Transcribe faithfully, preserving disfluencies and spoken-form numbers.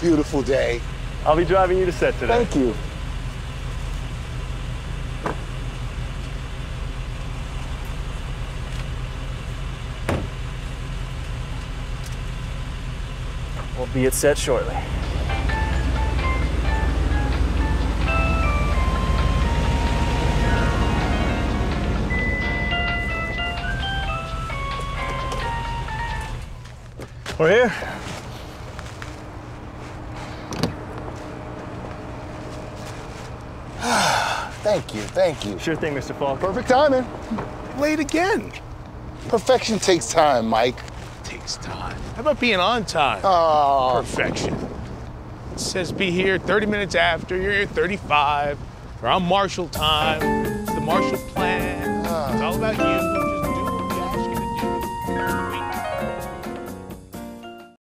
beautiful day. I'll be driving you to set today. Thank you. We'll be at set shortly. We're here. Thank you, thank you. Sure thing, Mister Faulk. Perfect timing. Late again. Perfection takes time, Mike. Takes time. How about being on time? Oh. Perfection. It says be here thirty minutes after, you're here thirty-five. We're on Marshall time. It's the Marshall plan. It's all about you.